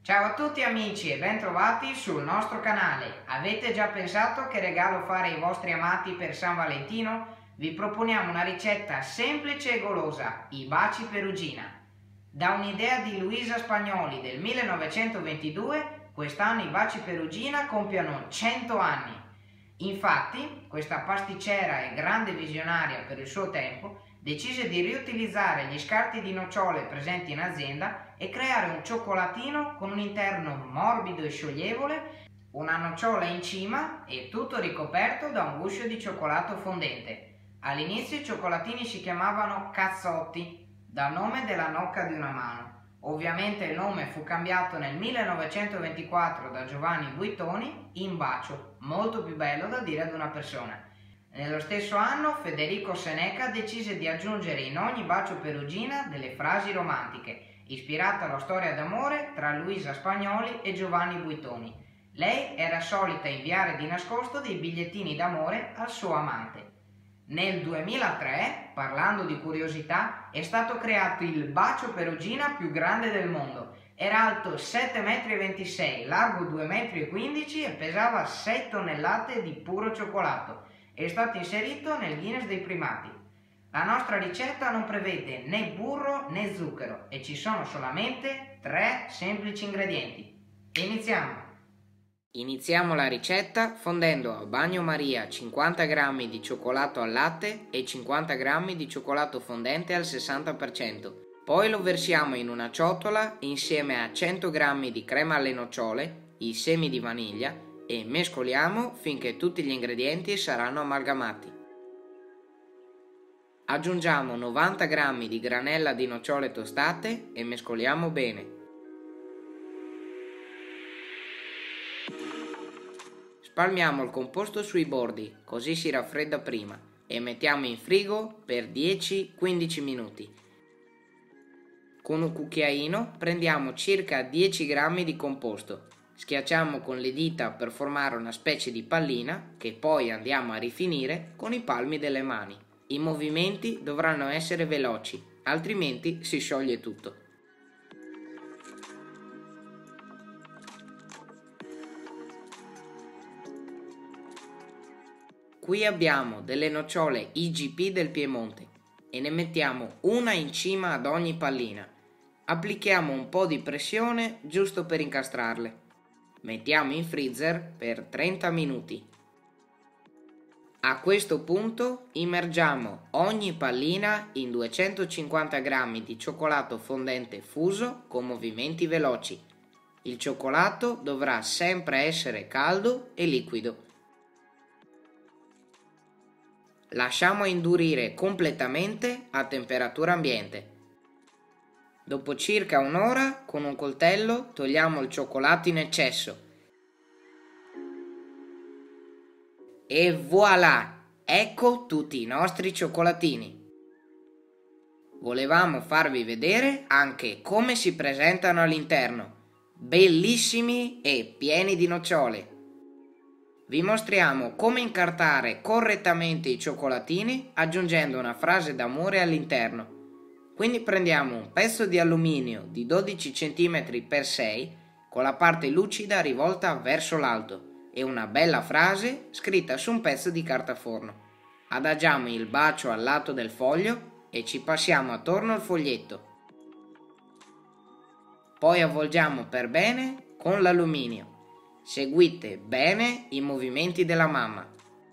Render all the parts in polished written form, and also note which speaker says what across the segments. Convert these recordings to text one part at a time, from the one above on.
Speaker 1: Ciao a tutti amici e bentrovati sul nostro canale. Avete già pensato che regalo fare ai vostri amati per San Valentino? Vi proponiamo una ricetta semplice e golosa, i baci perugina. Da un'idea di Luisa Spagnoli del 1922, quest'anno i baci perugina compiono 100 anni. Infatti, questa pasticcera e grande visionaria per il suo tempo decise di riutilizzare gli scarti di nocciole presenti in azienda e creare un cioccolatino con un interno morbido e scioglievole, una nocciola in cima e tutto ricoperto da un guscio di cioccolato fondente. All'inizio i cioccolatini si chiamavano cazzotti, dal nome della nocca di una mano. Ovviamente il nome fu cambiato nel 1924 da Giovanni Buitoni in bacio, molto più bello da dire ad una persona. Nello stesso anno Federico Seneca decise di aggiungere in ogni bacio perugina delle frasi romantiche, ispirate alla storia d'amore tra Luisa Spagnoli e Giovanni Buitoni. Lei era solita inviare di nascosto dei bigliettini d'amore al suo amante. Nel 2003, parlando di curiosità, è stato creato il bacio perugina più grande del mondo. Era alto 7,26 m, largo 2,15 m e pesava 6 tonnellate di puro cioccolato. È stato inserito nel Guinness dei primati. La nostra ricetta non prevede né burro né zucchero e ci sono solamente 3 semplici ingredienti. Iniziamo! Iniziamo la ricetta fondendo a bagnomaria 50 g di cioccolato al latte e 50 g di cioccolato fondente al 60%. Poi lo versiamo in una ciotola insieme a 100 g di crema alle nocciole, i semi di vaniglia e mescoliamo finché tutti gli ingredienti saranno amalgamati. Aggiungiamo 90 g di granella di nocciole tostate e mescoliamo bene. Spalmiamo il composto sui bordi, così si raffredda prima, e mettiamo in frigo per 10-15 minuti. Con un cucchiaino prendiamo circa 10 g di composto, schiacciamo con le dita per formare una specie di pallina che poi andiamo a rifinire con i palmi delle mani. I movimenti dovranno essere veloci, altrimenti si scioglie tutto. Qui abbiamo delle nocciole IGP del Piemonte e ne mettiamo una in cima ad ogni pallina. Applichiamo un po' di pressione giusto per incastrarle. Mettiamo in freezer per 30 minuti. A questo punto immergiamo ogni pallina in 250 g di cioccolato fondente fuso con movimenti veloci. Il cioccolato dovrà sempre essere caldo e liquido. Lasciamo indurire completamente a temperatura ambiente. Dopo circa un'ora, con un coltello togliamo il cioccolato in eccesso. E voilà! Ecco tutti i nostri cioccolatini. Volevamo farvi vedere anche come si presentano all'interno. Bellissimi e pieni di nocciole. Vi mostriamo come incartare correttamente i cioccolatini aggiungendo una frase d'amore all'interno. Quindi prendiamo un pezzo di alluminio di 12 cm x 6 con la parte lucida rivolta verso l'alto e una bella frase scritta su un pezzo di carta forno. Adagiamo il bacio al lato del foglio e ci passiamo attorno il foglietto. Poi avvolgiamo per bene con l'alluminio. Seguite bene i movimenti della mamma.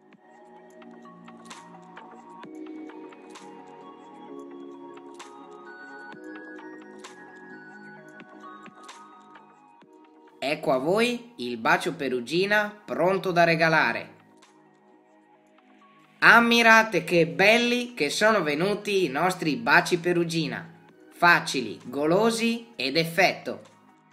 Speaker 1: Ecco a voi il bacio perugina pronto da regalare. Ammirate che belli che sono venuti i nostri baci perugina. Facili, golosi ed effetto.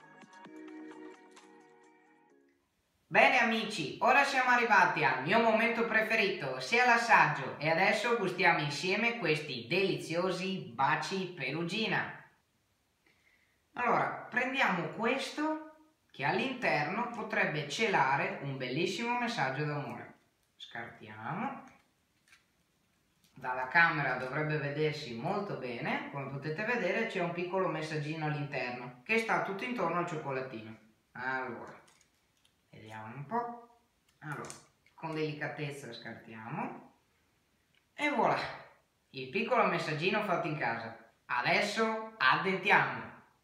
Speaker 1: Bene amici, ora siamo arrivati al mio momento preferito, sia l'assaggio, e adesso gustiamo insieme questi deliziosi baci perugina. Allora, prendiamo questo che all'interno potrebbe celare un bellissimo messaggio d'amore. Scartiamo. Dalla camera dovrebbe vedersi molto bene. Come potete vedere c'è un piccolo messaggino all'interno che sta tutto intorno al cioccolatino. Allora, vediamo un po'. Allora, con delicatezza scartiamo e voilà, il piccolo messaggino fatto in casa. Adesso addentiamo.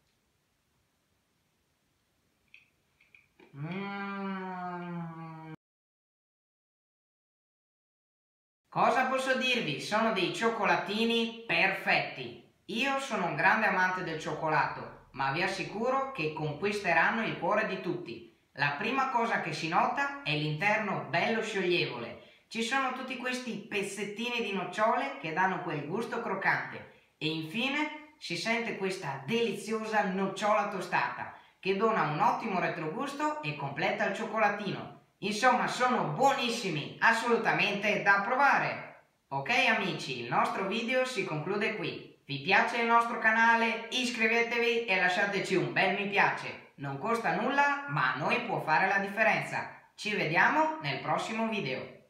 Speaker 1: Cosa posso dirvi? Sono dei cioccolatini perfetti. Io sono un grande amante del cioccolato, ma vi assicuro che conquisteranno il cuore di tutti. La prima cosa che si nota è l'interno bello scioglievole. Ci sono tutti questi pezzettini di nocciole che danno quel gusto croccante e infine si sente questa deliziosa nocciola tostata che dona un ottimo retrogusto e completa il cioccolatino. Insomma, sono buonissimi, assolutamente da provare! Ok amici, il nostro video si conclude qui. Vi piace il nostro canale? Iscrivetevi e lasciateci un bel mi piace. Non costa nulla, ma a noi può fare la differenza. Ci vediamo nel prossimo video.